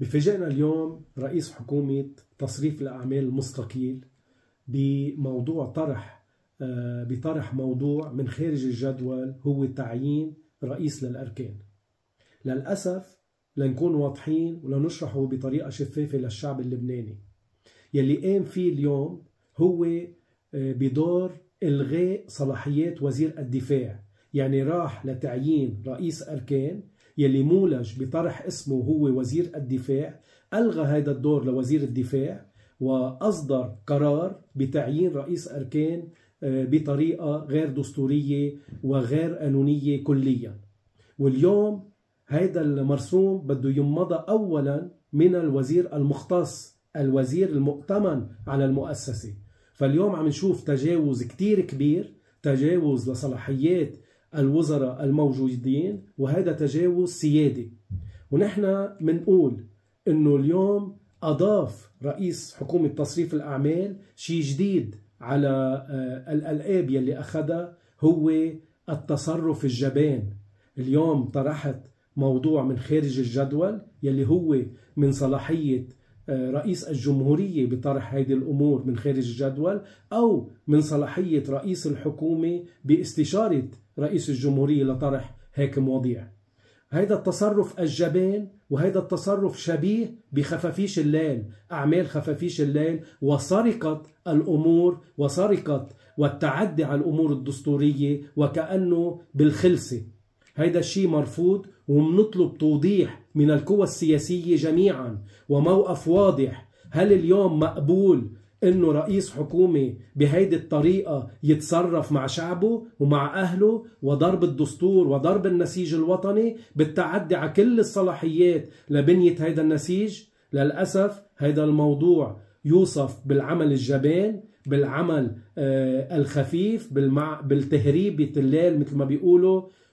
بفاجئنا اليوم رئيس حكومة تصريف الأعمال المستقيل بطرح موضوع من خارج الجدول، هو تعيين رئيس للأركان. للأسف لنكون واضحين ولنشرحه بطريقة شفافة للشعب اللبناني. يلي قام فيه اليوم هو بدور إلغاء صلاحيات وزير الدفاع، يعني راح لتعيين رئيس أركان يلي مولج بطرح اسمه هو وزير الدفاع، ألغى هذا الدور لوزير الدفاع وأصدر قرار بتعيين رئيس أركان بطريقة غير دستورية وغير قانونية كليا. واليوم هذا المرسوم بده يمضى أولا من الوزير المختص، الوزير المؤتمن على المؤسسة. فاليوم عم نشوف تجاوز كتير كبير، تجاوز لصلاحيات الوزراء الموجودين، وهذا تجاوز سيادي. ونحن منقول انه اليوم اضاف رئيس حكومة تصريف الاعمال شيء جديد على الالقاب يلي اخذها، هو التصرف الجبان. اليوم طرحت موضوع من خارج الجدول يلي هو من صلاحية رئيس الجمهورية بطرح هذه الأمور من خارج الجدول، أو من صلاحية رئيس الحكومة باستشارة رئيس الجمهورية لطرح هيك مواضيع. هذا التصرف الجبان وهذا التصرف شبيه بخفافيش الليل، أعمال خفافيش الليل وسرقة الأمور وسرقة والتعدي على الأمور الدستورية وكأنه بالخلسة. هذا الشيء مرفوض، ومنطلب توضيح من القوى السياسية جميعا وموقف واضح. هل اليوم مقبول انه رئيس حكومة بهيدي الطريقة يتصرف مع شعبه ومع اهله وضرب الدستور وضرب النسيج الوطني بالتعدي على كل الصلاحيات لبنية هيدا النسيج؟ للأسف هيدا الموضوع يوصف بالعمل الجبان، بالعمل الخفيف، بالتهريب الليل مثل ما بيقولوا.